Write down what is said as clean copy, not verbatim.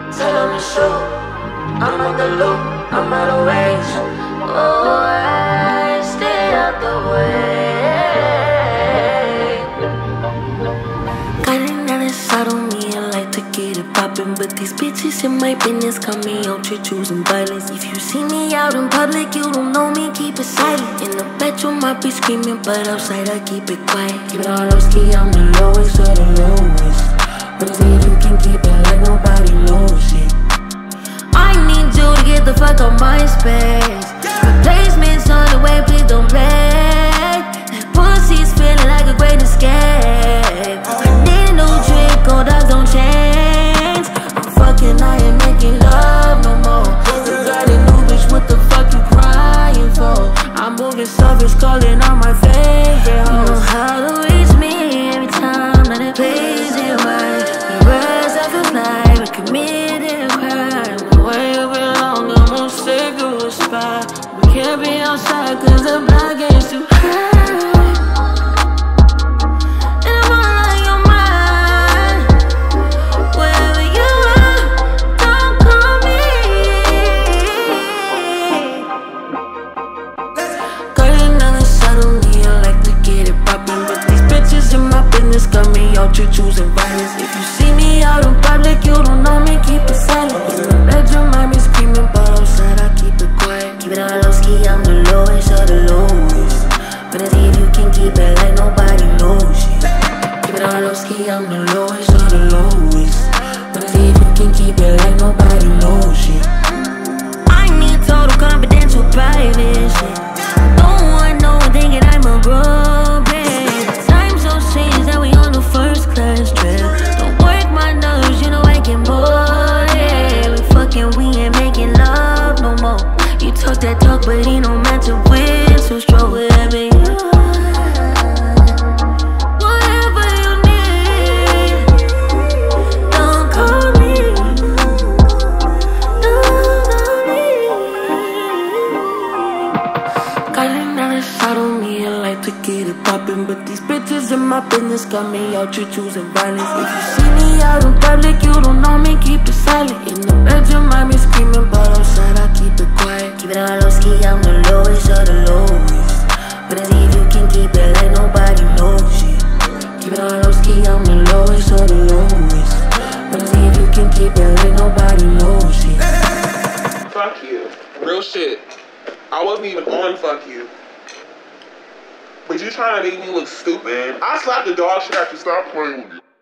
Tell them to shoot. I'm out the loop, I'm out of range. Oh, I stay out the way. Got another side on me, I like to get it poppin'. But these bitches in my business got me out here choosing violence. If you see me out in public, you don't know me, keep it silent. In the bedroom, I be screaming, but outside I keep it quiet. Keep it all low-key, I'm the lowest of the lowest. But see if you can keep it like nobody knows it. I need you to get the fuck out my space. Replacements on the way, please don't play. That pussy's feeling like a great escape. I need a new trick, gold dogs don't change. I'm fucking, I ain't making love no more. You got a new bitch, what the fuck you crying for? I'm moving savage, calling on my favorite hoes. You know how to reach me every time that it plays it right. The words I feel like we committed a crime. We can't be outside cause the block is too high. And I'm all on your mind. Wherever you are, don't call me. Got another side on me, I like to get it poppin'. But these bitches in my business got me out here choosing violence. If you see me out in public, you don't know me, keep it silent. In the bedroom, I be screaming, but outside I keep it quiet. Keep it all low-key, I'm the lowest of the lowest. But see if you can keep it like nobody knows it. Keep it all low-key, I'm the lowest of the lowest. But see if you can keep it like nobody knows it. I need total confidential private shit. Don't want no one thinking I'm a bro, babe. Time so strange that we on the first class trip. Don't work my nerves, you know I get bored. Yeah, we fucking, we ain't making love no more. You talk that talk, but he no match up with. So strong wherever you are. Whatever you need, don't call me. Don't call me. Got another side on me, I like to get it poppin'. But these bitches in my business got me out here choosing violence. If you see me out in public, you don't know me, keep it silent. In the bedroom, I be screaming, but outside I keep it quiet. Keep it all low-key, I'm the lowest of the lowest. But see if you can keep it like nobody knows it. Keep it all low-key, I'm the lowest of the lowest. But see if you can keep it like nobody knows it. Fuck you. Real shit. I wasn't even on fuck you. But you trying to make me look stupid? I slapped the dog shit after stop playing with you.